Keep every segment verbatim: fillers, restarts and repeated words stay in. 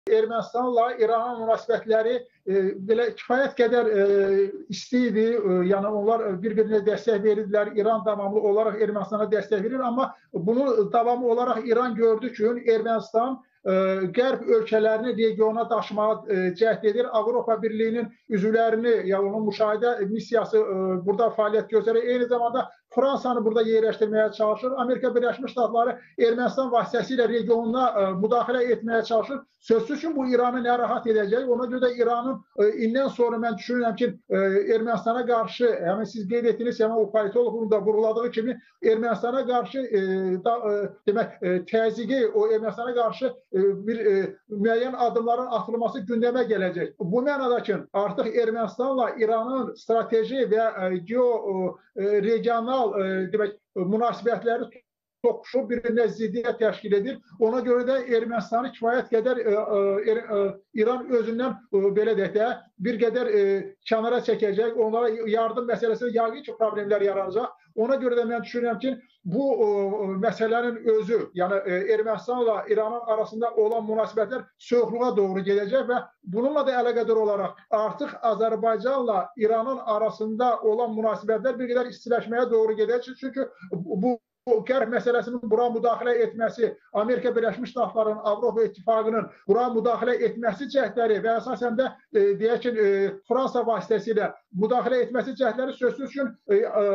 Ermənistanla İranın münasibətləri e, belə kifayət qədər e, isti idi. E, yəni onlar bir-birinə dəstək verirdilər. İran davamlı olaraq Ermənistana dəstək verir. Amma bunu davamlı olaraq İran gördü ki, Ermənistan e, Qərb ölkələrini regiona daşımağa e, cəhd edir. Avropa Birliyinin üzvlərini, yəni onun müşahidə missiyası e, burada fəaliyyət göstərir. Eyni zamanda Fransanı burada yerləşdirməyə çalışır. Amerika Birləşmiş Ştatları Ermənistan vasitəsilə regionuna e, müdaxilə etməyə çalışır. Sözsüz ki, bu İranı narahat edəcək. Ona görə də İranın e, indən sonra mən düşünürəm ki, e, Ermənistana qarşı, yəni siz qeyd etdiniz, yəni o politoloqun da vurguladığı kimi Ermənistana qarşı e, da, e, demək e, təzyiqi, o Ermənistana qarşı e, bir e, müəyyən adımların atılması gündəmə gələcək. Bu mənada ki, artıq Ermənistanla İranın strateji və e, geo e, regional e, demək münasibətləri toqquşub bir-birinə ziddiyyət təşkil edir. Ona görə də Ermənistanı kifayət qədər e, e, İran özündən e, belə deyək də bir qədər e, kənara çəkəcək. Onlara yardım məsələsində yəqin ki, problemlər yaranacaq. Ona görə də mən düşünürəm ki, bu e, məsələnin özü, yəni e, Ermənistanla İranın arasında olan münasibətlər soyuqluğa doğru gedəcək və bununla da əlaqədar olaraq artıq Azərbaycanla İranın arasında olan münasibətlər bir qədər istiləşməyə doğru gedəcək. Çünki bu Bu Qərb məsələsinin bura müdaxilə etməsi, Amerika Birləşmiş Ştatlarının, Avropa İttifaqının bura müdaxilə etməsi cəhdləri və əsasən də e, deyək ki, e, Fransa vasitəsilə müdaxilə etməsi cəhdləri sözsüz ki, e,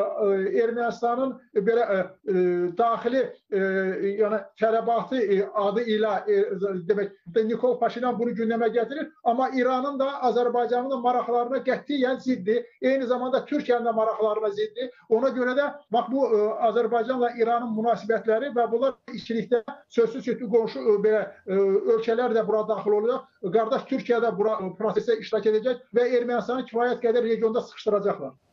e, Ermənistanın e, belə e, daxili e, yəni tələbatı e, adı ilə e, demək Nikol Paşinyan bunu gündəmə gətirir. Amma İranın da Azərbaycanın da maraqlarına qətiyyən ziddir. Eyni zamanda Türkiyənin də maraqlarına ziddir. Ona görə də bax bu e, Azərbaycanla İranın münasibətləri və bunlar ikilikdə sözsüz ki, qonşu belə ölkələr də bura daxil olacaq. Qardaş Türkiyə də bura prosesə iştirak edəcək və Ermənistanı kifayət qədər regionda sıxışdıracaqlar.